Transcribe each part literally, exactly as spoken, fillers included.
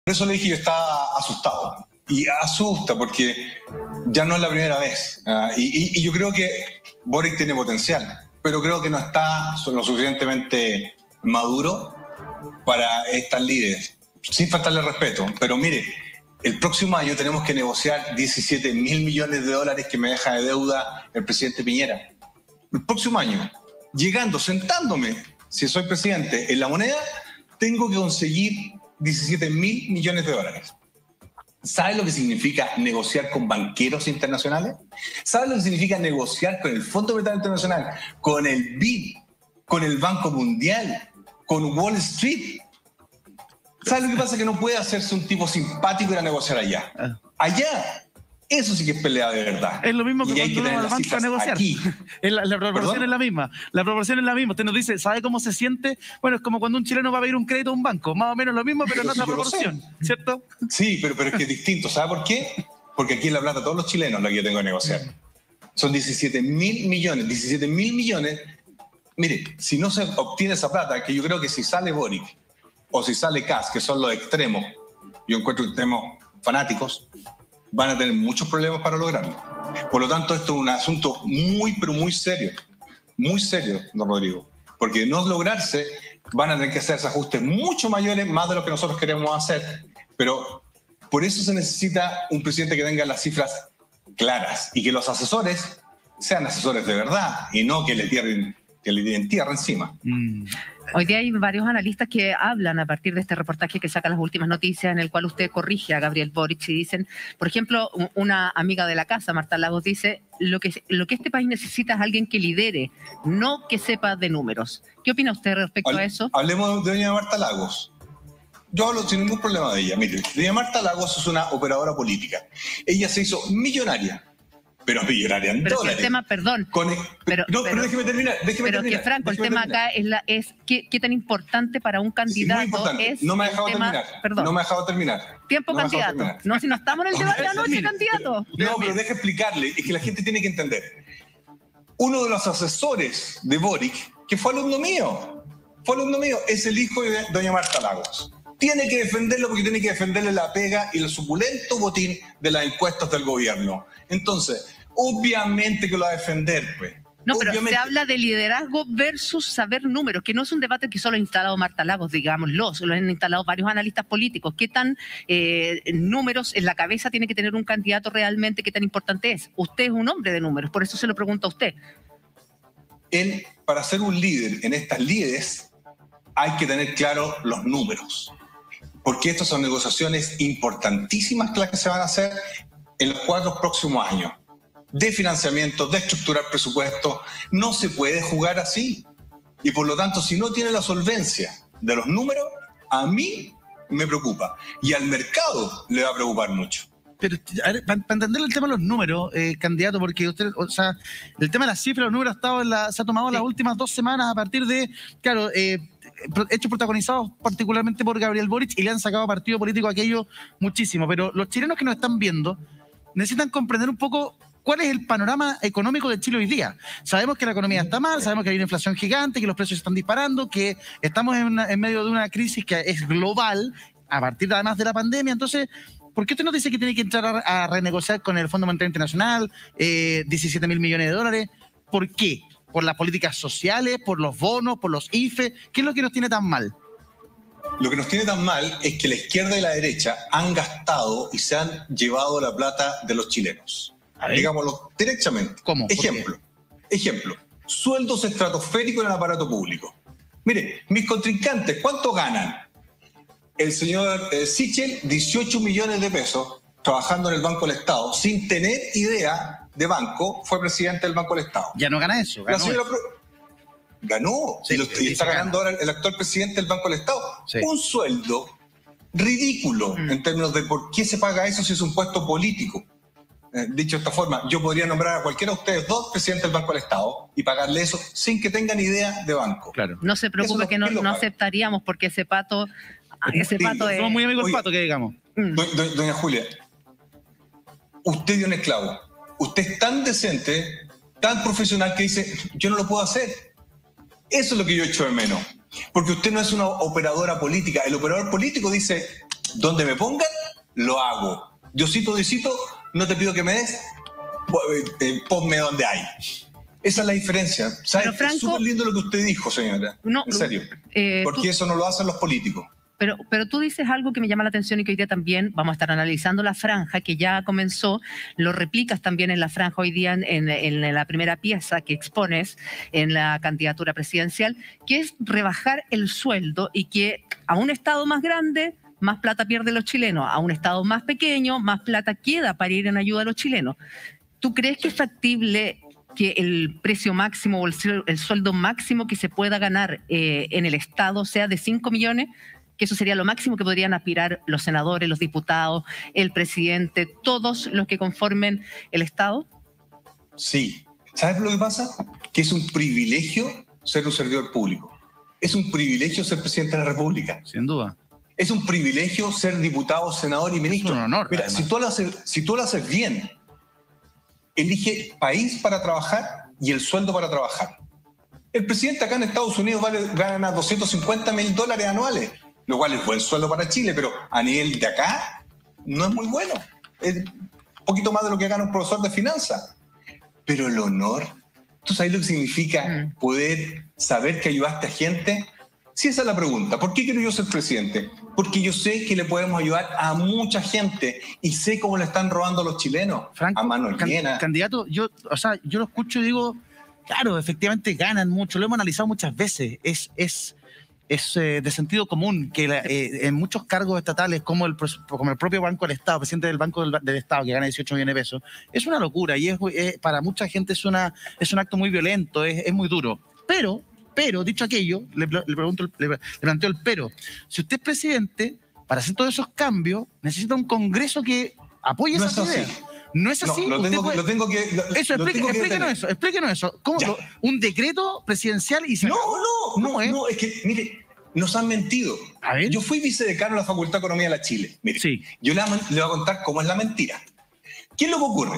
Por eso le dije que yo estaba asustado. Y asusta porque ya no es la primera vez. Uh, y, y, y yo creo que Boric tiene potencial, pero creo que no está lo suficientemente maduro para estas líderes, sin faltarle respeto. Pero mire, el próximo año tenemos que negociar diecisiete mil millones de dólares que me deja de deuda el presidente Piñera. El próximo año, llegando, sentándome, si soy presidente, en la moneda, tengo que conseguir diecisiete mil millones de dólares. ¿Sabe lo que significa negociar con banqueros internacionales? ¿Sabe lo que significa negociar con el Fondo Monetario Internacional, con el B I D, con el Banco Mundial, con Wall Street? ¿Sabe lo que pasa? Que no puede hacerse un tipo simpático y ir a negociar allá. Allá, eso sí que es pelea de verdad. Es lo mismo que cuando uno va al banco a negociar. La, la proporción ¿Perdón? es la misma. La proporción es la misma. Usted nos dice, ¿sabe cómo se siente? Bueno, es como cuando un chileno va a pedir un crédito a un banco. Más o menos lo mismo, pero, pero en otra proporción. ¿Cierto? Sí, pero, pero es que es distinto. ¿Sabe por qué? Porque aquí en La Plata todos los chilenos lo que yo tengo que negociar. Son diecisiete mil millones. diecisiete mil millones. Mire, si no se obtiene esa plata, que yo creo que si sale Boric o si sale Kast, que son los extremos, yo encuentro extremos fanáticos, van a tener muchos problemas para lograrlo. Por lo tanto, esto es un asunto muy, pero muy serio. Muy serio, don Rodrigo. Porque de no lograrse, van a tener que hacerse ajustes mucho mayores, más de lo que nosotros queremos hacer. Pero por eso se necesita un presidente que tenga las cifras claras y que los asesores sean asesores de verdad y no que le tiren, que le tiren tierra encima. Mm. Hoy día hay varios analistas que hablan a partir de este reportaje que saca las últimas noticias en el cual usted corrige a Gabriel Boric y dicen, por ejemplo, una amiga de la casa, Marta Lagos, dice lo que, lo que este país necesita es alguien que lidere, no que sepa de números. ¿Qué opina usted respecto Hable, a eso? Hablemos de doña Marta Lagos. Yo hablo sin ningún problema de ella. Mire, doña Marta Lagos es una operadora política. Ella se hizo millonaria. Pero millonaria en pero dólares. Si el tema, perdón. Con el, pero, no, pero, pero déjeme terminar. Déjeme pero terminar, que, Franco, el tema terminar. acá es, la, es qué, qué tan importante para un candidato sí, es. No me ha dejado tema, terminar. Perdón. No me ha dejado terminar. Tiempo, no candidato. Terminar. No, si no estamos en el debate de la noche, candidato. Pero, no, pero deje explicarle. Es que la gente tiene que entender. Uno de los asesores de Boric, que fue alumno mío, fue alumno mío, es el hijo de doña Marta Lagos. Tiene que defenderlo porque tiene que defenderle la pega y el suculento botín de las encuestas del gobierno. Entonces, obviamente que lo va a defender, pues. No, pero obviamente. Se habla de liderazgo versus saber números, que no es un debate que solo ha instalado Marta Lagos, digámoslo, lo han instalado varios analistas políticos. ¿Qué tan eh, números en la cabeza tiene que tener un candidato realmente? ¿Qué tan importante es? Usted es un hombre de números, por eso se lo pregunto a usted. Él, para ser un líder en estas líderes, hay que tener claro los números. Porque estas son negociaciones importantísimas que se van a hacer en los cuatro próximos años. De financiamiento, de estructurar presupuesto, no se puede jugar así. Y por lo tanto, si no tiene la solvencia de los números, a mí me preocupa. Y al mercado le va a preocupar mucho. Pero a ver, para, para entender el tema de los números, eh, candidato, porque usted, o sea, el tema de las cifras, los números ha estado en la, se ha tomado sí. las últimas dos semanas a partir de, claro, eh, hechos protagonizados particularmente por Gabriel Boric y le han sacado partido político a aquello muchísimo. Pero los chilenos que nos están viendo necesitan comprender un poco cuál es el panorama económico de Chile hoy día. Sabemos que la economía está mal, sabemos que hay una inflación gigante, que los precios se están disparando, que estamos en, una, en medio de una crisis que es global, a partir además de la pandemia. Entonces, ¿por qué usted nos dice que tiene que entrar a, a renegociar con el Fondo Monetario Internacional eh, diecisiete mil millones de dólares? ¿Por qué? ¿Por las políticas sociales, por los bonos, por los I F E? ¿Qué es lo que nos tiene tan mal? Lo que nos tiene tan mal es que la izquierda y la derecha han gastado y se han llevado la plata de los chilenos. Digámoslo directamente. ¿Cómo? Ejemplo, ejemplo, sueldos estratosféricos en el aparato público. Mire, mis contrincantes, ¿cuánto ganan? El señor eh, Sichel, dieciocho millones de pesos, trabajando en el Banco del Estado, sin tener idea de banco, fue presidente del Banco del Estado. Ya no gana eso. Ganó, La señora eso. Pro... ganó sí, y, lo, y está ganando ahora el actual presidente del Banco del Estado. Sí. Un sueldo ridículo mm. en términos de por qué se paga eso si es un puesto político. Eh, dicho de esta forma, yo podría nombrar a cualquiera de ustedes dos presidentes del Banco del Estado y pagarle eso sin que tengan idea de banco. Claro. No se preocupe, que no, no aceptaríamos porque ese pato, ese sí, pato es... Somos muy amigos del pato, que digamos. Mm. Do, do, doña Julia, usted dio un esclavo. Usted es tan decente, tan profesional que dice, yo no lo puedo hacer. Eso es lo que yo echo de menos. Porque usted no es una operadora política. El operador político dice, Donde me pongan, lo hago. Diosito, Diosito, no te pido que me des, eh, ponme donde hay. Esa es la diferencia. ¿Sabes? Franco, es súper lindo lo que usted dijo, señora. No, en serio. Eh, Porque tú, eso no lo hacen los políticos. Pero, pero tú dices algo que me llama la atención y que hoy día también vamos a estar analizando la franja, que ya comenzó, lo replicas también en la franja hoy día en, en, en la primera pieza que expones en la candidatura presidencial, que es rebajar el sueldo y que a un Estado más grande, más plata pierden los chilenos, a un Estado más pequeño, más plata queda para ir en ayuda a los chilenos. ¿Tú crees que es factible que el precio máximo o el, el sueldo máximo que se pueda ganar eh, en el Estado sea de cinco millones? Que eso sería lo máximo que podrían aspirar los senadores, los diputados, el presidente, todos los que conformen el Estado. Sí. ¿Sabes lo que pasa? Que es un privilegio ser un servidor público. Es un privilegio ser presidente de la República. Sin duda. Es un privilegio ser diputado, senador y ministro. Es un honor. Mira, si tú, lo haces, si tú lo haces bien, elige país para trabajar y el sueldo para trabajar. El presidente acá en Estados Unidos vale, gana doscientos cincuenta mil dólares anuales, lo cual es buen sueldo para Chile, pero a nivel de acá no es muy bueno. Es un poquito más de lo que gana un profesor de finanzas. Pero el honor, ¿tú sabes lo que significa poder saber que ayudaste a gente? Sí, esa es la pregunta. ¿Por qué quiero yo ser presidente? Porque yo sé que le podemos ayudar a mucha gente y sé cómo le están robando a los chilenos. Franco, a mano can, llena. Candidato, yo, o sea, yo lo escucho y digo, claro, efectivamente ganan mucho. Lo hemos analizado muchas veces. Es, es, es eh, de sentido común que la, eh, en muchos cargos estatales, como el, como el propio Banco del Estado, presidente del Banco del, del Estado, que gana dieciocho millones de pesos, es una locura y es, es, para mucha gente es, una, es un acto muy violento, es, es muy duro. Pero... Pero, dicho aquello, le, le, pregunto, le, le planteo el pero. Si usted es presidente, para hacer todos esos cambios, necesita un Congreso que apoye no esa idea. No es así. No, lo, tengo, puede... lo tengo que... Lo, eso, lo explique, tengo que explíquenos eso, explíquenos eso. ¿Cómo, lo, ¿Un decreto presidencial y se No, acabó? no, no, ¿eh? no, es que, mire, nos han mentido. A ver. Yo fui vicedecano de la Facultad de Economía de la Chile. Mire, sí. Yo le, le voy a contar cómo es la mentira. ¿Qué es lo que ocurre?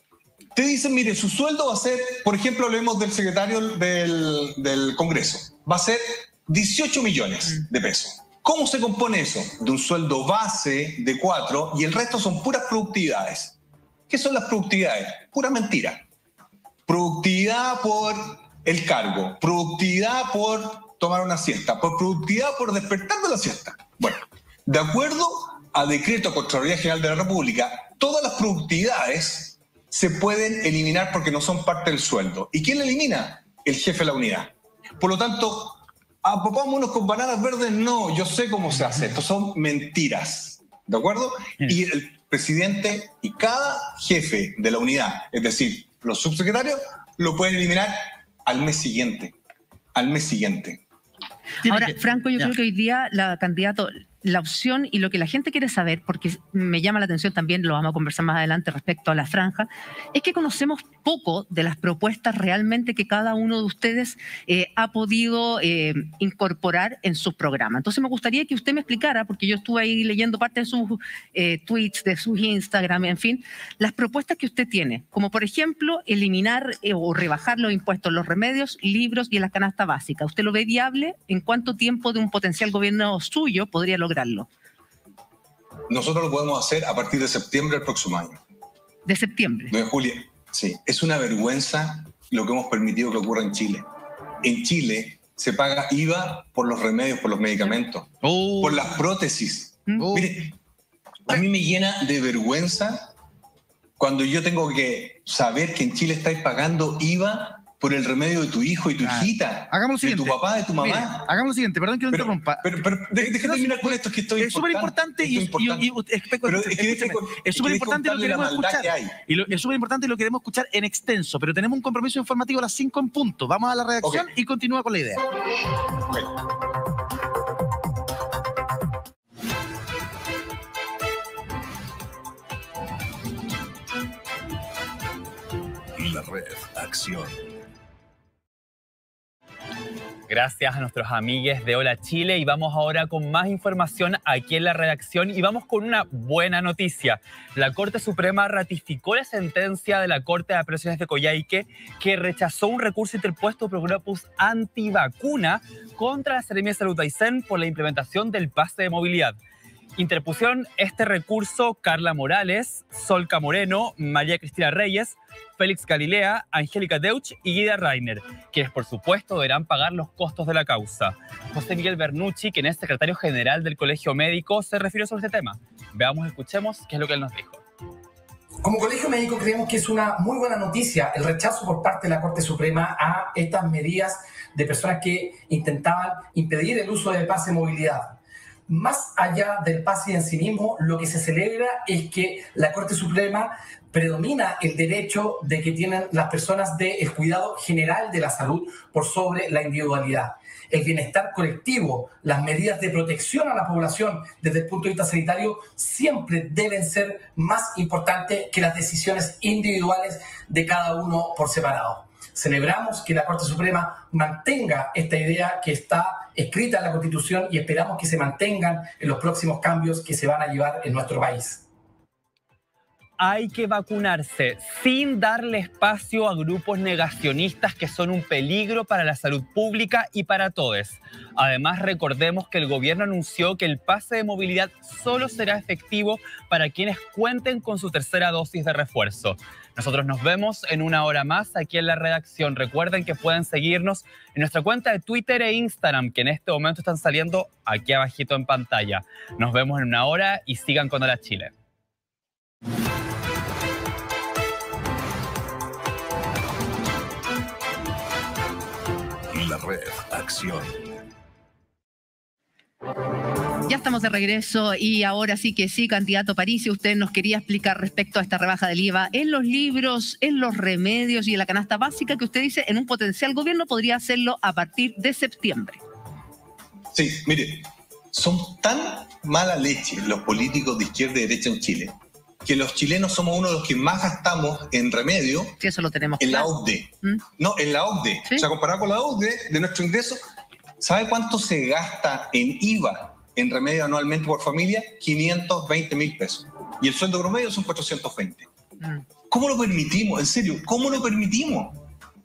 Te dicen, mire, su sueldo va a ser, por ejemplo, hablemos del secretario del, del Congreso, va a ser dieciocho millones de pesos. ¿Cómo se compone eso? De un sueldo base de cuatro y el resto son puras productividades. ¿Qué son las productividades? Pura mentira. Productividad por el cargo, productividad por tomar una siesta, por productividad por despertar de la siesta. Bueno, de acuerdo a decreto de Contraloría General de la República, todas las productividades se pueden eliminar porque no son parte del sueldo. ¿Y quién la elimina? El jefe de la unidad. Por lo tanto, apopámonos con bananas verdes, no, yo sé cómo se hace. Esto son mentiras, ¿de acuerdo? Y el presidente y cada jefe de la unidad, es decir, los subsecretarios, lo pueden eliminar al mes siguiente. Al mes siguiente. Ahora, Franco, yo ya. creo que hoy día la candidato... La opción y lo que la gente quiere saber, porque me llama la atención también, lo vamos a conversar más adelante respecto a la franja, es que conocemos poco de las propuestas realmente que cada uno de ustedes eh, ha podido eh, incorporar en sus programas. Entonces me gustaría que usted me explicara, porque yo estuve ahí leyendo parte de sus eh, tweets, de sus Instagram, en fin, las propuestas que usted tiene, como por ejemplo eliminar eh, o rebajar los impuestos en los remedios, libros y en la canasta básica. ¿Usted lo ve viable? ¿En cuánto tiempo de un potencial gobierno suyo podría lograrlo? Nosotros lo podemos hacer a partir de septiembre del próximo año. ¿De septiembre? De julio. Sí. Es una vergüenza lo que hemos permitido que ocurra en Chile. En Chile se paga I V A por los remedios, por los medicamentos, oh. por las prótesis. Oh. Mire, a mí me llena de vergüenza cuando yo tengo que saber que en Chile estáis pagando I V A por el remedio de tu hijo y tu ah, hijita, hagamos lo de tu papá, de tu mamá. Mire, hagamos lo siguiente, perdón que lo interrumpa. Pero, pero, pero déjame terminar con esto, que esto es súper importante. Y, importante. y, y, y es súper importante y lo queremos escuchar. Y lo, es súper importante y lo queremos escuchar en extenso, pero tenemos un compromiso informativo a las cinco en punto. Vamos a la redacción okay. y continúa con la idea. Okay. La red Acción. Gracias a nuestros amigues de Hola Chile y vamos ahora con más información aquí en la redacción y vamos con una buena noticia. La Corte Suprema ratificó la sentencia de la Corte de Apelaciones de Coyhaique que rechazó un recurso interpuesto por grupos antivacuna contra la Seremía de Salud Aysén por la implementación del pase de movilidad. Interpusieron este recurso Carla Morales, Solca Moreno, María Cristina Reyes, Félix Galilea, Angélica Deutsch y Guida Reiner, quienes por supuesto deberán pagar los costos de la causa. José Miguel Bernucci, quien es secretario general del Colegio Médico, se refirió sobre este tema. Veamos, escuchemos qué es lo que él nos dijo. Como Colegio Médico creemos que es una muy buena noticia el rechazo por parte de la Corte Suprema a estas medidas de personas que intentaban impedir el uso del pase de movilidad. Más allá del pase en sí mismo, lo que se celebra es que la Corte Suprema predomina el derecho de que tienen las personas del cuidado general de la salud por sobre la individualidad. El bienestar colectivo, las medidas de protección a la población desde el punto de vista sanitario siempre deben ser más importantes que las decisiones individuales de cada uno por separado. Celebramos que la Corte Suprema mantenga esta idea que está escrita en la Constitución y esperamos que se mantengan en los próximos cambios que se van a llevar en nuestro país. Hay que vacunarse sin darle espacio a grupos negacionistas que son un peligro para la salud pública y para todos. Además, recordemos que el gobierno anunció que el pase de movilidad solo será efectivo para quienes cuenten con su tercera dosis de refuerzo. Nosotros nos vemos en una hora más aquí en la redacción. Recuerden que pueden seguirnos en nuestra cuenta de Twitter e Instagram, que en este momento están saliendo aquí abajito en pantalla. Nos vemos en una hora y sigan con Hola Chile. La Red Acción. Ya estamos de regreso y ahora sí que sí, candidato Aparicio, usted nos quería explicar respecto a esta rebaja del I V A en los libros, en los remedios y en la canasta básica que usted dice en un potencial gobierno podría hacerlo a partir de septiembre. Sí, mire, son tan mala leche los políticos de izquierda y derecha en Chile que los chilenos somos uno de los que más gastamos en remedio sí, eso lo tenemos en claro. la O C D E. ¿Mm? No, en la O C D E. ¿Sí? O sea, comparado con la O C D E de nuestro ingreso, ¿sabe cuánto se gasta en I V A en remedio anualmente por familia? quinientos veinte mil pesos. Y el sueldo promedio son cuatrocientos veinte. Mm. ¿Cómo lo permitimos? En serio, ¿cómo lo permitimos?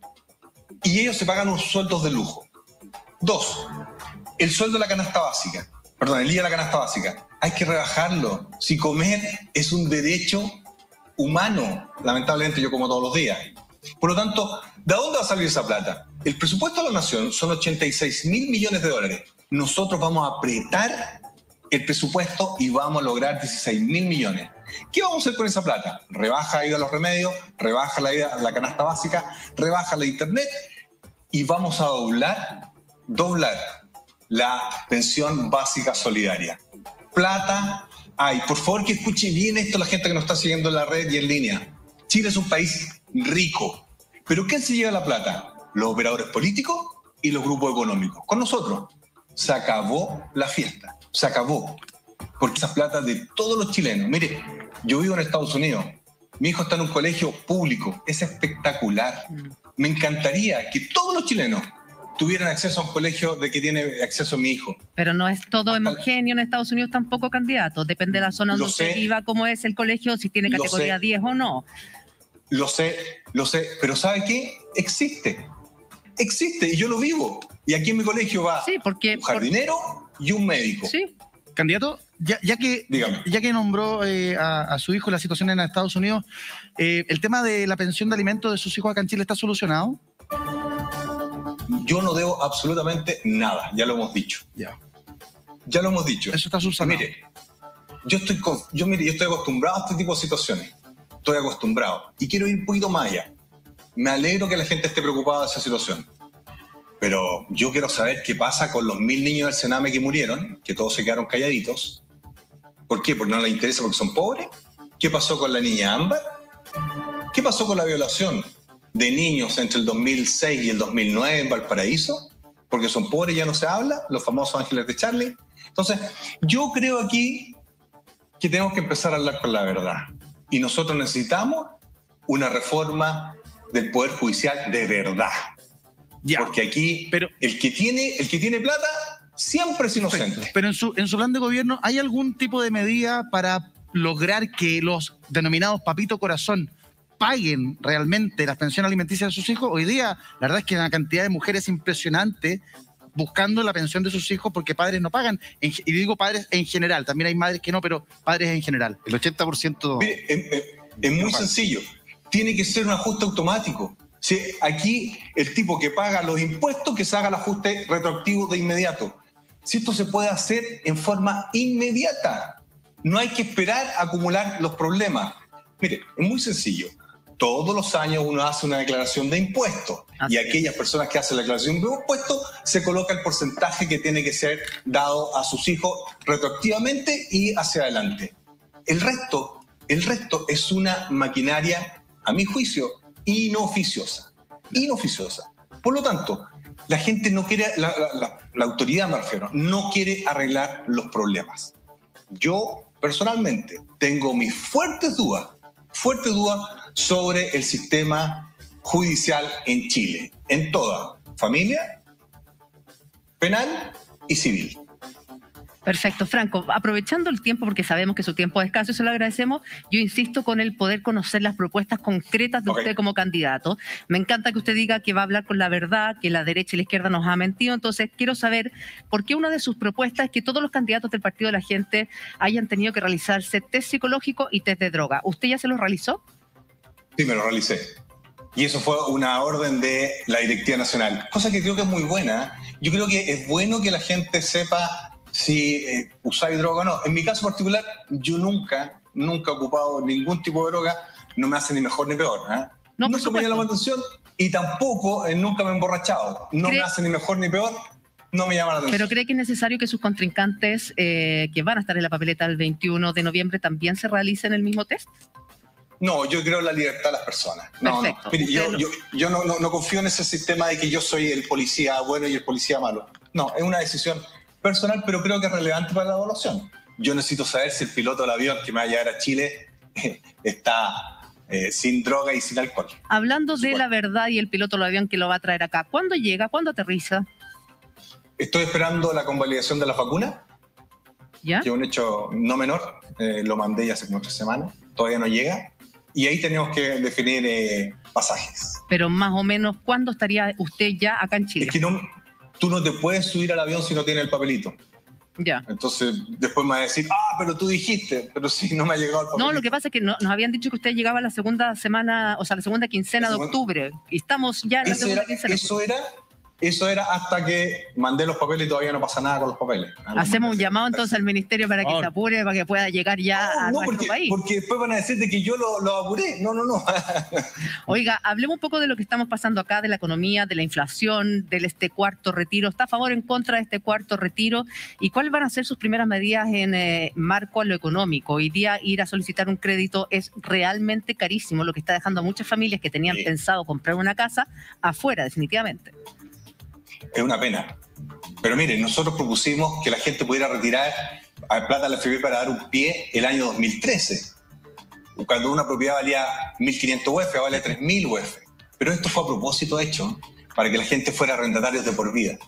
Y ellos se pagan unos sueldos de lujo. Dos, el sueldo de la canasta básica. Perdón, el I V A de la canasta básica. Hay que rebajarlo. Si comer es un derecho humano, lamentablemente yo como todos los días. Por lo tanto, ¿de dónde va a salir esa plata? El presupuesto de la Nación son ochenta y seis mil millones de dólares. Nosotros vamos a apretar el presupuesto y vamos a lograr dieciséis mil millones. ¿Qué vamos a hacer con esa plata? Rebaja la I V A a los remedios, rebaja la I V A a la canasta básica, rebaja la internet y vamos a doblar, doblar la pensión básica solidaria. Plata hay. Por favor, que escuche bien esto la gente que nos está siguiendo en la red y en línea. Chile es un país rico. ¿Pero quién se lleva la plata? Los operadores políticos y los grupos económicos. Con nosotros. Se acabó la fiesta. Se acabó. Porque esa plata de todos los chilenos. Mire, yo vivo en Estados Unidos. Mi hijo está en un colegio público. Es espectacular. Me encantaría que todos los chilenos tuvieran acceso a un colegio de que tiene acceso mi hijo. Pero no es todo homogéneo en Estados Unidos tampoco, candidato. Depende de la zona Lo donde sé. viva, cómo es el colegio, si tiene Lo categoría sé. diez o no. Lo sé, lo sé. Pero ¿sabe qué? Existe. Existe y yo lo vivo. Y aquí en mi colegio va Sí, porque... un jardinero y un médico. Sí, Candidato, ya, ya, que, Dígame. ya que nombró eh, a, a su hijo la situación en Estados Unidos, eh, ¿el tema de la pensión de alimentos de sus hijos acá en Chile está solucionado? Yo no debo absolutamente nada, ya lo hemos dicho. Ya. Ya lo hemos dicho. Eso está Y subsanado. mire, yo estoy, con- yo, mire, yo estoy acostumbrado a este tipo de situaciones. Estoy acostumbrado. Y quiero ir un poquito más allá. Me alegro que la gente esté preocupada de esa situación. Pero yo quiero saber qué pasa con los mil niños del Sename que murieron, que todos se quedaron calladitos. ¿Por qué? ¿Porque no les interesa porque son pobres? ¿Qué pasó con la niña Ámbar? ¿Qué pasó con la violación de niños entre el dos mil seis y el dos mil nueve en Valparaíso? Porque son pobres y ya no se habla, los famosos ángeles de Charlie. Entonces, yo creo aquí que tenemos que empezar a hablar con la verdad. Y nosotros necesitamos una reforma del Poder Judicial de verdad. Ya. Porque aquí Pero- el, que tiene, el que tiene plata siempre es inocente. Pero en su, en su plan de gobierno, ¿hay algún tipo de medida para lograr que los denominados papito corazón paguen realmente las pensiones alimenticias de sus hijos? Hoy día, la verdad es que hay una cantidad de mujeres impresionante buscando la pensión de sus hijos porque padres no pagan. En, y digo padres en general, también hay madres que no, pero padres en general. El ochenta por ciento... Mire, es, es muy sencillo. Tiene que ser un ajuste automático. Sí, aquí el tipo que paga los impuestos, que se haga el ajuste retroactivo de inmediato. Si esto se puede hacer en forma inmediata, no hay que esperar a acumular los problemas. Mire, es muy sencillo. Todos los años uno hace una declaración de impuestos y aquellas personas que hacen la declaración de impuestos se coloca el porcentaje que tiene que ser dado a sus hijos retroactivamente y hacia adelante. El resto, el resto es una maquinaria, a mi juicio, inoficiosa. Inoficiosa. Por lo tanto, la gente no quiere, la, la, la, la autoridad me refiero, no quiere arreglar los problemas. Yo, personalmente, tengo mis fuertes dudas, fuertes dudas sobre el sistema judicial en Chile, en toda familia, penal y civil. Perfecto, Franco, aprovechando el tiempo, porque sabemos que su tiempo es escaso y se lo agradecemos, yo insisto con el poder conocer las propuestas concretas de okay. usted como candidato. Me encanta que usted diga que va a hablar con la verdad, que la derecha y la izquierda nos ha mentido, entonces quiero saber por qué una de sus propuestas es que todos los candidatos del Partido de la Gente hayan tenido que realizarse test psicológico y test de droga. ¿Usted ya se los realizó? Sí, me lo realicé. Y eso fue una orden de la Directiva Nacional, cosa que creo que es muy buena. Yo creo que es bueno que la gente sepa si eh, usáis droga o no. En mi caso particular, yo nunca, nunca he ocupado ningún tipo de droga, no me hace ni mejor ni peor. ¿eh? No, no se me llama la atención y tampoco eh, nunca me he emborrachado. No ¿Cree? me hace ni mejor ni peor, no me llama la atención. ¿Pero cree que es necesario que sus contrincantes eh, que van a estar en la papeleta el veintiuno de noviembre también se realicen el mismo test? No, yo creo en la libertad de las personas. No, no. Mire, yo, yo, yo no, no, no confío en ese sistema de que yo soy el policía bueno y el policía malo. No, es una decisión personal, pero creo que es relevante para la evaluación. Yo necesito saber si el piloto del avión que me va a llevar a Chile eh, está eh, sin droga y sin alcohol. Hablando de la verdad y el piloto del avión que lo va a traer acá, ¿cuándo llega? ¿Cuándo aterriza? Estoy esperando la convalidación de la vacuna, ¿ya? Que es un hecho no menor. Eh, lo mandé ya hace como tres semanas. Todavía no llega. Y ahí tenemos que definir eh, pasajes. Pero más o menos, ¿cuándo estaría usted ya acá en Chile? Es que no... Tú no te puedes subir al avión si no tienes el papelito. Ya. Entonces, después me va a decir, ah, pero tú dijiste, pero sí, no me ha llegado el papelito. No, lo que pasa es que no, nos habían dicho que usted llegaba la segunda semana, o sea, la segunda quincena la segunda... de octubre. Y estamos ya en la segunda era, quincena. Eso era, eso era hasta que mandé los papeles y todavía no pasa nada con los papeles. Hacemos un llamado entonces al ministerio para que oh. se apure, para que pueda llegar ya no, a no, nuestro porque, país. porque después van a decir de que yo lo, lo apuré. No, no, no. Oiga, hablemos un poco de lo que estamos pasando acá, de la economía, de la inflación, del este cuarto retiro. ¿Está a favor o en contra de este cuarto retiro? ¿Y cuáles van a ser sus primeras medidas en eh, marco a lo económico? Hoy día ir a solicitar un crédito es realmente carísimo, lo que está dejando a muchas familias que tenían sí. pensado comprar una casa afuera, definitivamente. Es una pena. Pero miren, nosotros propusimos que la gente pudiera retirar a plata a la F P para dar un pie el año dos mil trece. Cuando una propiedad valía mil quinientos U F, vale tres mil U F. Pero esto fue a propósito hecho para que la gente fuera arrendatarios de por vida.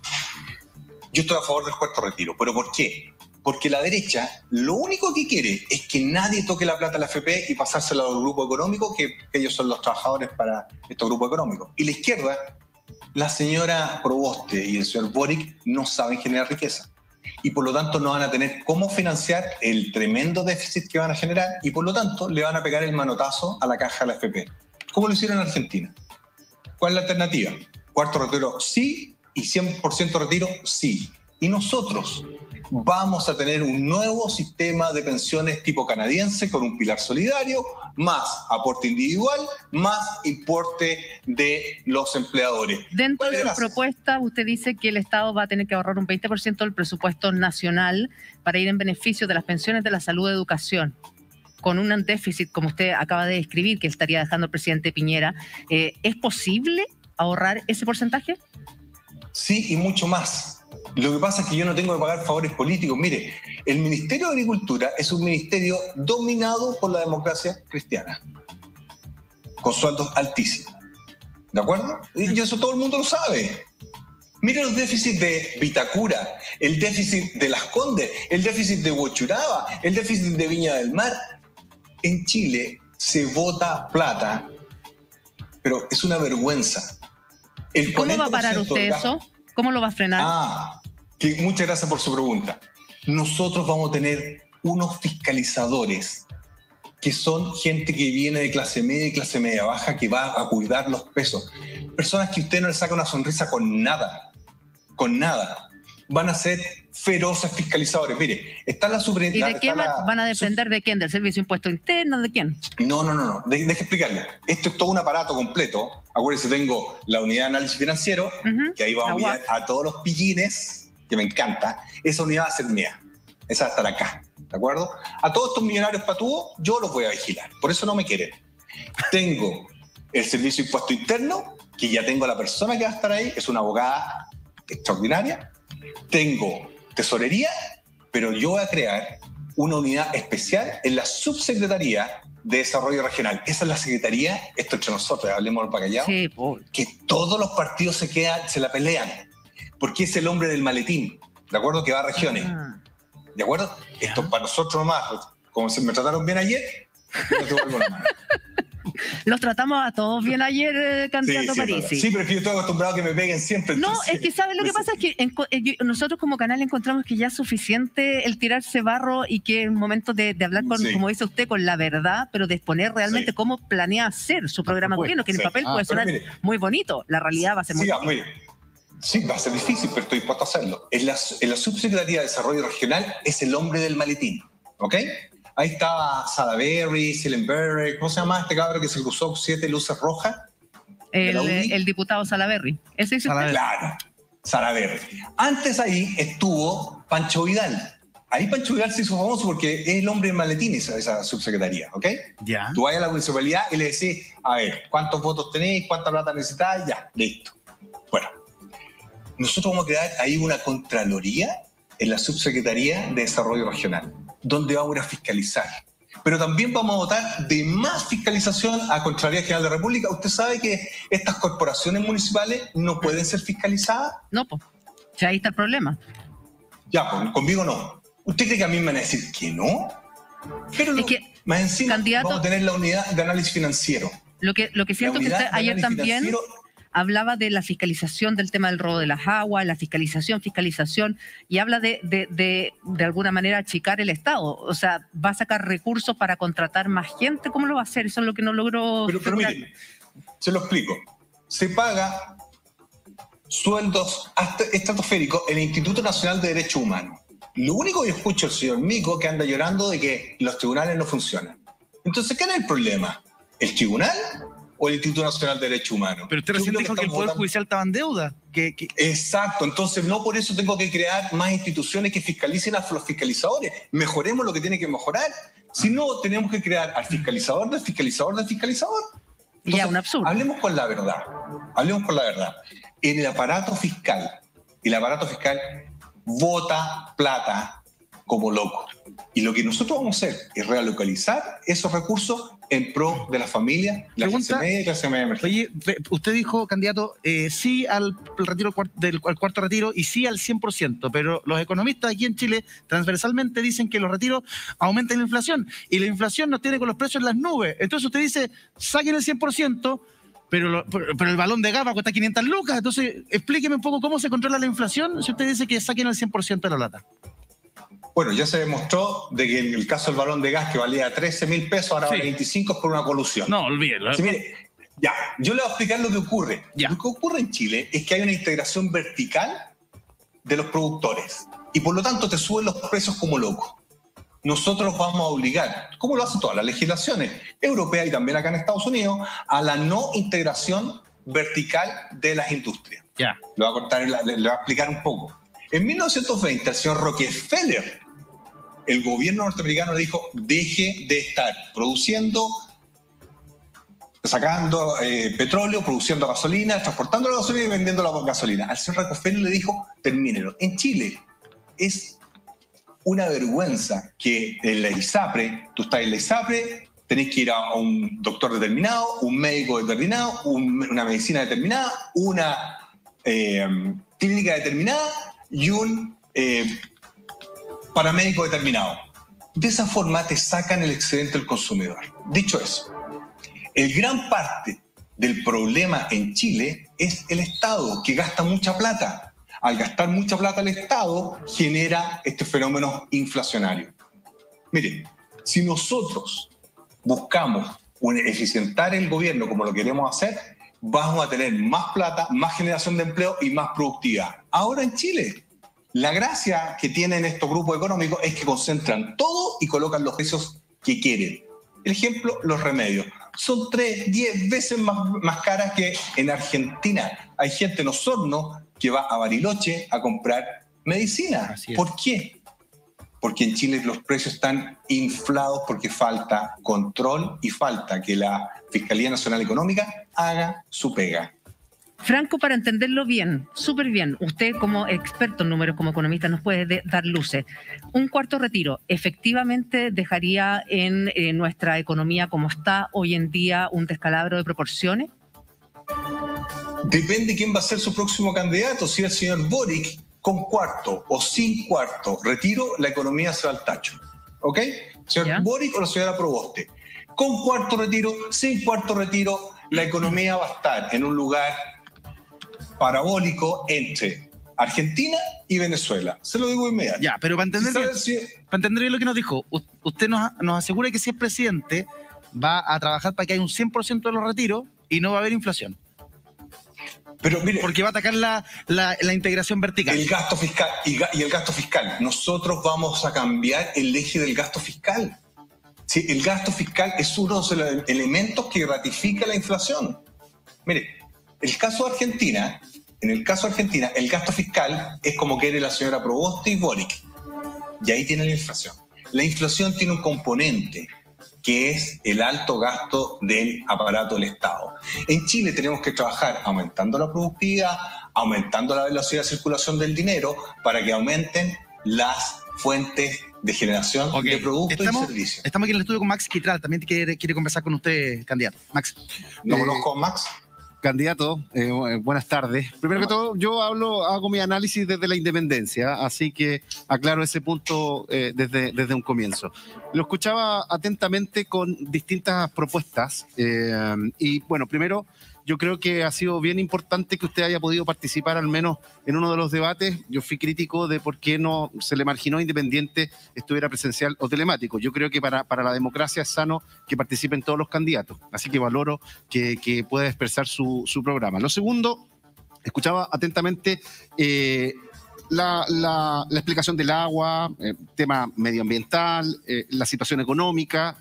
Yo estoy a favor del cuarto retiro. ¿Pero por qué? Porque la derecha lo único que quiere es que nadie toque la plata a la F P y pasársela al grupo económico, que, que ellos son los trabajadores para estos grupos económicos. Y la izquierda, la señora Proboste y el señor Boric no saben generar riqueza y por lo tanto no van a tener cómo financiar el tremendo déficit que van a generar y por lo tanto le van a pegar el manotazo a la caja de la F P. ¿Cómo lo hicieron en Argentina? ¿Cuál es la alternativa? Cuarto retiro sí y cien por ciento retiro sí. Y nosotros vamos a tener un nuevo sistema de pensiones tipo canadiense con un pilar solidario, más aporte individual, más importe de los empleadores. Dentro de su propuesta, usted dice que el Estado va a tener que ahorrar un veinte por ciento del presupuesto nacional para ir en beneficio de las pensiones de la salud y educación. Con un déficit, como usted acaba de describir, que estaría dejando el presidente Piñera, eh, ¿es posible ahorrar ese porcentaje? Sí, y mucho más. Lo que pasa es que yo no tengo que pagar favores políticos. Mire, el Ministerio de Agricultura es un ministerio dominado por la democracia cristiana, con sueldos altísimos. ¿De acuerdo? Y eso todo el mundo lo sabe. Mire los déficits de Vitacura, el déficit de Las Condes, el déficit de Huachuraba, el déficit de Viña del Mar. En Chile se vota plata, pero es una vergüenza. El ¿Cómo va a parar usted eso? ¿Cómo lo va a frenar? Ah, que muchas gracias por su pregunta. Nosotros vamos a tener unos fiscalizadores que son gente que viene de clase media y clase media baja, que va a cuidar los pesos. Personas que usted no le saca una sonrisa con nada, con nada. Van a ser feroces fiscalizadores. Mire, está la superintendencia. ¿Y de qué va, van a depender de quién? ¿Del Servicio de Impuestos Internos? ¿De quién? No, no, no, no. De, deje explicarle. Esto es todo un aparato completo. Acuérdense, tengo la unidad de análisis financiero, uh-huh. que ahí vamos a enviar a todos los pillines, que me encanta. Esa unidad va a ser mía. Esa va a estar acá. ¿De acuerdo? A todos estos millonarios patudos, yo los voy a vigilar. Por eso no me quieren. Tengo el Servicio de Impuesto Interno, que ya tengo a la persona que va a estar ahí, es una abogada extraordinaria. Tengo Tesorería, pero yo voy a crear una unidad especial en la Subsecretaría de Desarrollo Regional. Esa es la Secretaría, esto entre nosotros, hablemos para callado, sí, por... que todos los partidos se quedan, se la pelean, porque es el hombre del maletín, ¿de acuerdo? Que va a regiones. Ah. ¿De acuerdo? Yeah. Esto para nosotros nomás, como se me trataron bien ayer, no te vuelvo la mano. Los tratamos a todos bien ayer, eh, candidato sí, sí, Parisi. Sí, pero es que yo estoy acostumbrado a que me peguen siempre. No, entonces, es que ¿sabes lo que pasa? Es que en, en, nosotros como canal encontramos que ya es suficiente el tirarse barro y que es momento de, de hablar, con, sí. como dice usted, con la verdad, pero de exponer realmente sí. cómo planea hacer su programa de gobierno, que en sí. el papel ah, puede sonar mire, muy bonito. La realidad va a ser muy sí, difícil. Sí, va a ser difícil, pero estoy dispuesto a hacerlo. En la, en la Subsecretaría de Desarrollo Regional es el hombre del maletín, ¿ok? Ahí estaba Salaberry, Sillenberg, ¿cómo se llama este cabrón que se cruzó siete luces rojas? El, el diputado Salaberry. ¿Ese es usted? Claro, Salaberry. Antes ahí estuvo Pancho Vidal. Ahí Pancho Vidal se hizo famoso porque es el hombre del maletín esa, esa subsecretaría, ¿ok? Ya. Tú vas a la municipalidad y le decís, a ver, ¿cuántos votos tenéis? ¿Cuánta plata necesitáis? Ya, listo. Bueno, nosotros vamos a crear ahí una contraloría en la Subsecretaría de Desarrollo Regional, donde vamos a ir a fiscalizar. Pero también vamos a votar de más fiscalización a Contraloría General de la República. ¿Usted sabe que estas corporaciones municipales no pueden ser fiscalizadas? No, pues. O sea, ahí está el problema. Ya, pues, conmigo no. ¿Usted cree que a mí me van a decir que no? Pero lo, es que, más encima candidato, vamos a tener la unidad de análisis financiero. Lo que, lo que siento que usted ayer también hablaba de la fiscalización del tema del robo de las aguas, la fiscalización, fiscalización, y habla de, de, de, de alguna manera achicar el Estado. O sea, va a sacar recursos para contratar más gente. ¿Cómo lo va a hacer? Eso es lo que no logró... Pero, pero mire, se lo explico. Se paga sueldos estratosféricos en el Instituto Nacional de Derechos Humanos. Lo único que escucho al señor Mico que anda llorando de que los tribunales no funcionan. Entonces, ¿qué era el problema? ¿El tribunal o el Instituto Nacional de Derechos Humanos? Pero usted recién dijo que, que el Poder votando... Judicial estaba en deuda. Que, que... Exacto, entonces no por eso tengo que crear más instituciones que fiscalicen a los fiscalizadores. Mejoremos lo que tiene que mejorar. Si no, tenemos que crear al fiscalizador del fiscalizador del fiscalizador. Entonces, ya, un absurdo. Hablemos con la verdad. Hablemos con la verdad. En el aparato fiscal, el aparato fiscal vota plata como loco. Y lo que nosotros vamos a hacer es realocalizar esos recursos en pro de las familias, la clase media y clase media emergente. Oye, usted dijo, candidato, eh, sí al retiro del al cuarto retiro y sí al cien por ciento, pero los economistas aquí en Chile transversalmente dicen que los retiros aumentan la inflación y la inflación nos tiene con los precios en las nubes. Entonces usted dice, saquen el cien por ciento, pero, lo, pero, pero el balón de gas va a costar quinientas lucas. Entonces explíqueme un poco cómo se controla la inflación si usted dice que saquen el cien por ciento de la lata. Bueno, ya se demostró de que en el caso del balón de gas que valía trece mil pesos, ahora sí. vale veinticinco por una colusión. No, olvídelo. Sí, mire, ya, yo le voy a explicar lo que ocurre. Ya. Lo que ocurre en Chile es que hay una integración vertical de los productores y por lo tanto te suben los precios como locos. Nosotros vamos a obligar, como lo hacen todas las legislaciones europeas y también acá en Estados Unidos, a la no integración vertical de las industrias. Ya. Le voy a cortar, le, le voy a explicar un poco. En mil novecientos veinte, el señor Rockefeller, el gobierno norteamericano le dijo, deje de estar produciendo, sacando eh, petróleo, produciendo gasolina, transportando la gasolina y vendiendo la gasolina. Al señor Rockefeller le dijo, termínelo. En Chile es una vergüenza que en la ISAPRE, tú estás en la ISAPRE, tenés que ir a un doctor determinado, un médico determinado, un, una medicina determinada, una eh, clínica determinada y un eh, paramédico determinado. De esa forma te sacan el excedente del consumidor. Dicho eso, el gran parte del problema en Chile es el Estado, que gasta mucha plata. Al gastar mucha plata el Estado, genera este fenómeno inflacionario. Miren, si nosotros buscamos eficientar el gobierno como lo queremos hacer, vamos a tener más plata, más generación de empleo y más productividad. Ahora en Chile, la gracia que tienen estos grupos económicos es que concentran todo y colocan los precios que quieren. El ejemplo, los remedios. Son tres, diez veces más, más caras que en Argentina. Hay gente en Osorno que va a Bariloche a comprar medicina. ¿Por qué? Porque en Chile los precios están inflados porque falta control y falta que la Fiscalía Nacional Económica haga su pega. Franco, para entenderlo bien, súper bien, usted como experto en números, como economista, nos puede de, dar luces. ¿Un cuarto retiro efectivamente dejaría en eh, nuestra economía como está hoy en día un descalabro de proporciones? Depende quién va a ser su próximo candidato. Si el señor Boric, con cuarto o sin cuarto retiro, la economía se va al tacho. ¿Ok? Señor ¿Ya? Boric o la señora Proboste. Con cuarto retiro, sin cuarto retiro, la economía va a estar en un lugar parabólico entre Argentina y Venezuela. Se lo digo inmediato. Ya, pero para entender, bien, si... para entender bien lo que nos dijo, usted nos, nos asegura que si es presidente va a trabajar para que haya un cien por ciento de los retiros y no va a haber inflación. Pero mire, porque va a atacar la, la, la integración vertical. El gasto fiscal y, y el gasto fiscal. Nosotros vamos a cambiar el eje del gasto fiscal. Sí, el gasto fiscal es uno de los elementos que ratifica la inflación. Mire, el caso de Argentina, en el caso de Argentina, el gasto fiscal es como quiere la señora Proboste y Boric. Y ahí tiene la inflación. La inflación tiene un componente que es el alto gasto del aparato del Estado. En Chile tenemos que trabajar aumentando la productividad, aumentando la velocidad de circulación del dinero para que aumenten las fuentes de generación okay. de productos estamos, y servicios. Estamos aquí en el estudio con Max Quitral, también quiere, quiere conversar con usted, candidato. Max. ¿Lo eh, conozco, Max? Candidato, eh, buenas tardes. Primero que todo, yo hablo, hago mi análisis desde la independencia, así que aclaro ese punto eh, desde, desde un comienzo. Lo escuchaba atentamente con distintas propuestas eh, y, bueno, primero, yo creo que ha sido bien importante que usted haya podido participar al menos en uno de los debates. Yo fui crítico de por qué no se le marginó Independiente estuviera presencial o telemático. Yo creo que para, para la democracia es sano que participen todos los candidatos. Así que valoro que, que pueda expresar su, su programa. Lo segundo, escuchaba atentamente eh, la, la, la explicación del agua, eh, tema medioambiental, eh, la situación económica,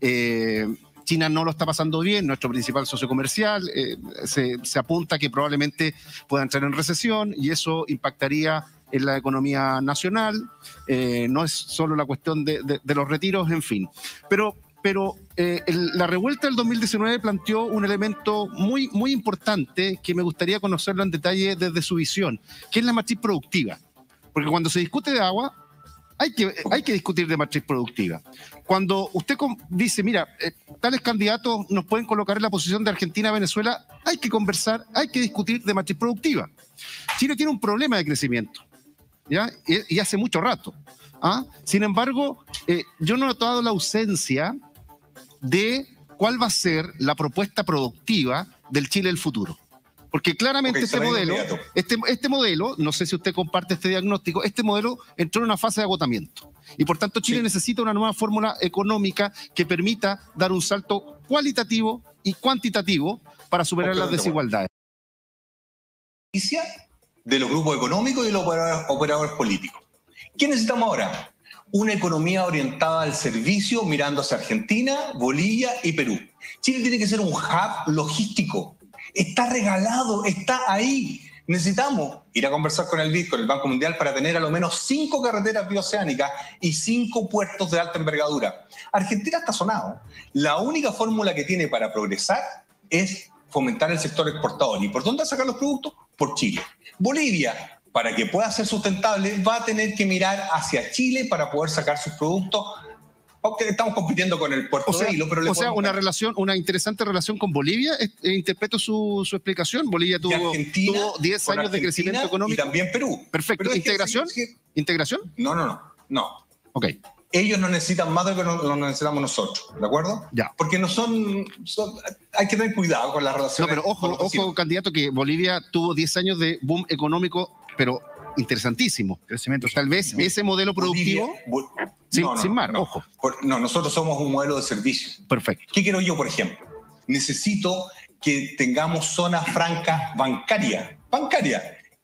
eh, China no lo está pasando bien, nuestro principal socio comercial, eh, se, se apunta que probablemente pueda entrar en recesión y eso impactaría en la economía nacional, eh, no es solo la cuestión de, de, de los retiros, en fin. Pero, pero eh, el, la revuelta del dos mil diecinueve planteó un elemento muy, muy importante que me gustaría conocerlo en detalle desde su visión, que es la matriz productiva. Porque cuando se discute de agua, Hay que, hay que discutir de matriz productiva. Cuando usted dice, mira, eh, tales candidatos nos pueden colocar en la posición de Argentina-Venezuela, hay que conversar, hay que discutir de matriz productiva. Chile tiene un problema de crecimiento, ¿ya? Y, y hace mucho rato. ¿ah? Sin embargo, eh, yo no he notado la ausencia de cuál va a ser la propuesta productiva del Chile del futuro. Porque claramente okay, este modelo, este, este modelo, no sé si usted comparte este diagnóstico, este modelo entró en una fase de agotamiento. Y por tanto Chile sí. necesita una nueva fórmula económica que permita dar un salto cualitativo y cuantitativo para superar okay, las desigualdades. De los grupos económicos y de los operadores, operadores políticos. ¿Qué necesitamos ahora? Una economía orientada al servicio mirando hacia Argentina, Bolivia y Perú. Chile tiene que ser un hub logístico. Está regalado, está ahí. Necesitamos ir a conversar con el B I D, con el Banco Mundial, para tener a lo menos cinco carreteras bioceánicas y cinco puertos de alta envergadura. Argentina está sonado. La única fórmula que tiene para progresar es fomentar el sector exportador. ¿Y por dónde sacar los productos? Por Chile. Bolivia, para que pueda ser sustentable, va a tener que mirar hacia Chile para poder sacar sus productos. Okay, estamos compitiendo con el puerto o sea, de Hilo, pero le o sea, una dar. relación, una interesante relación con Bolivia. Eh, interpreto su, su explicación. Bolivia tuvo, tuvo diez años de crecimiento económico. Y también Perú. Perfecto. ¿Integración? Que, sí, ¿Integración? No, no, no. No. Ok. Ellos no necesitan más de lo que lo necesitamos nosotros, ¿de acuerdo? Ya. Porque no son, son hay que tener cuidado con las relaciones. No, pero ojo, ojo, candidato, que Bolivia tuvo diez años de boom económico, pero interesantísimo. Crecimiento. Tal vez ese modelo productivo, Bolivia, Bol- sin, no, no, sin más, no. ojo. Por- no, nosotros somos un modelo de servicio. Perfecto. ¿Qué quiero yo, por ejemplo? Necesito que tengamos zona franca bancaria. Bancaria.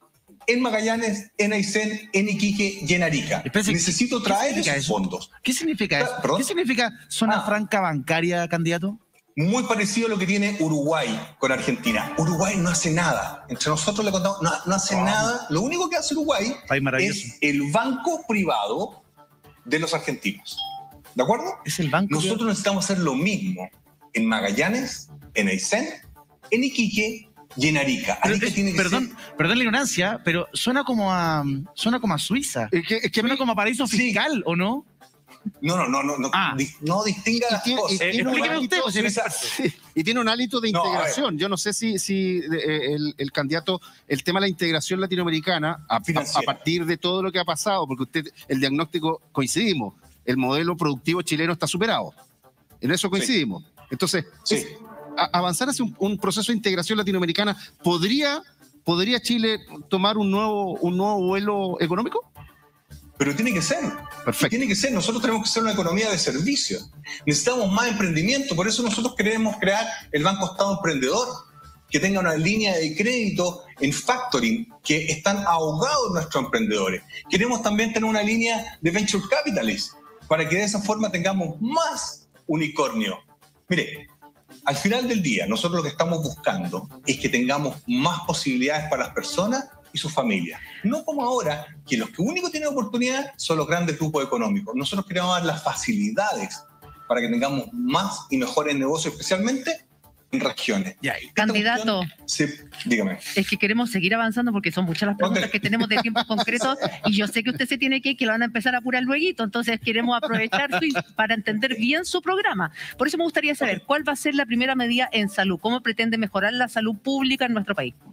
En Magallanes, en Aysén, en Iquique y en Arica. Espérese, Necesito ¿qué traer significa esos eso? fondos. ¿Qué significa eso? ¿Perdón? ¿Qué significa zona Ah. franca bancaria, candidato? Muy parecido a lo que tiene Uruguay con Argentina. Uruguay no hace nada. Entre nosotros le contamos, no, no hace Ah. nada. Lo único que hace Uruguay País maravilloso. es el banco privado de los argentinos. ¿De acuerdo? Es el banco. Nosotros necesitamos hacer lo mismo en Magallanes, en Aysén, en Iquique y en Arica. Pero Arica es- tiene que perdón, ser- perdón la ignorancia, pero suena como a suena como a Suiza. Es que, es que a Suena mí- como a paraíso Sí. fiscal, ¿o no? No, no, no, no, no, Ah. di- no distinga y las tiene- y cosas. tiene un explíqueme hálito- usted, pues, si eres Suiza- Sí, y tiene un hálito de No, a ver. integración. Yo no sé si, si eh, el, el candidato, el tema de la integración latinoamericana, a, a- a Financiera. partir de todo lo que ha pasado, porque usted, el diagnóstico coincidimos, el modelo productivo chileno está superado. En eso coincidimos. Entonces, Sí. es- a- avanzar hacia un, un proceso de integración latinoamericana, ¿podría, podría Chile tomar un nuevo, un nuevo vuelo económico? Pero tiene que ser. Perfecto. Tiene que ser. Nosotros tenemos que ser una economía de servicio. Necesitamos más emprendimiento. Por eso nosotros queremos crear el Banco Estado Emprendedor, que tenga una línea de crédito en factoring, que están ahogados nuestros emprendedores. Queremos también tener una línea de venture capitalists, para que de esa forma tengamos más unicornio. Mire, al final del día, nosotros lo que estamos buscando es que tengamos más posibilidades para las personas y sus familias. No como ahora, que los que único tienen oportunidad son los grandes grupos económicos. Nosotros queremos dar las facilidades para que tengamos más y mejores negocios, especialmente en regiones. Ya, Esta Candidato. cuestión se- dígame. Es que queremos seguir avanzando porque son muchas las preguntas Ok. que tenemos de tiempos concretos y yo sé que usted se tiene que ir, que lo van a empezar a apurar luego, entonces queremos aprovechar su- para entender bien su programa. Por eso me gustaría saber cuál va a ser la primera medida en salud, cómo pretende mejorar la salud pública en nuestro país.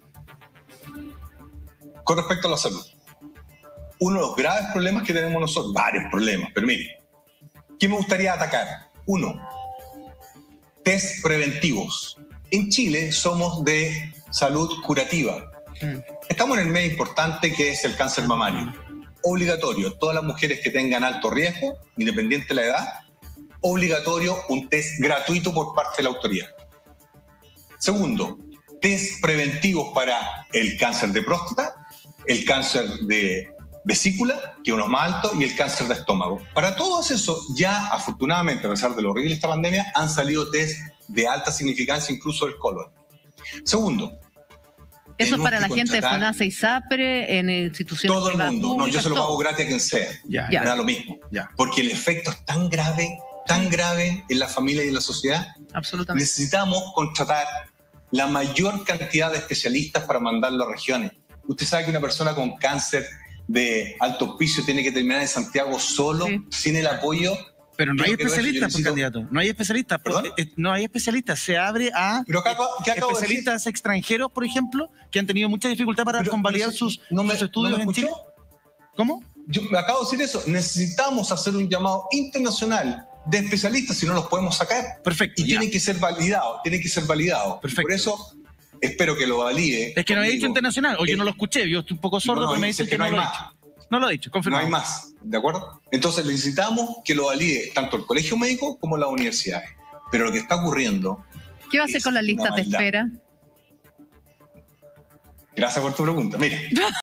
Con respecto a la salud, uno de los graves problemas que tenemos nosotros, varios problemas, pero mire, ¿qué me gustaría atacar? Uno, test preventivos. En Chile somos de salud curativa. Estamos en el medio importante que es el cáncer mamario. Obligatorio, todas las mujeres que tengan alto riesgo, independiente de la edad, obligatorio un test gratuito por parte de la autoridad. Segundo, test preventivos para el cáncer de próstata, el cáncer de vesícula, que es uno más alto, y el cáncer de estómago. Para todos esos, ya afortunadamente, a pesar de lo horrible de esta pandemia, han salido test de alta significancia, incluso del colon. Segundo, Eso es tenemos para que la gente de contratar FONASA y SAPRE, en instituciones todo el privadas, mundo. No, yo públicas, se lo todo. pago gratis a quien sea. Ya, Ya. Me da lo mismo. Ya. Porque el efecto es tan grave, tan grave en la familia y en la sociedad. Absolutamente. Necesitamos contratar la mayor cantidad de especialistas para mandarlo a regiones. Usted sabe que una persona con cáncer de alto hospicio tiene que terminar en Santiago solo, Sí. sin el apoyo. Pero no Yo hay creo que eso, yo especialistas, por necesito- candidato. No hay especialistas. por- ¿Perdón? eh, No hay especialistas. Se abre a Pero ¿qué acabo- qué acabo de decir? especialistas extranjeros, por ejemplo, que han tenido mucha dificultad para Pero- convalidar pero sus, ¿no me- sus estudios no me en escuchó? Chile. ¿Cómo? Yo me acabo de decir eso. Necesitamos hacer un llamado internacional de especialistas, si no los podemos sacar. Perfecto. Y ya. tienen que ser validados, tienen que ser validados. Perfecto. Por eso espero que lo valide. Es que no había dicho conmigo. internacional, o yo Eh, no lo escuché, yo estoy un poco sordo, no, no, pero me es dicen que que no no hay lo he más. dicho. No lo he dicho, No confirmado. hay más, ¿de acuerdo? Entonces necesitamos que lo valide tanto el colegio médico como las universidades. Pero lo que está ocurriendo, ¿Qué va a hacer es con las una listas de maldad. espera? gracias por tu pregunta, mire,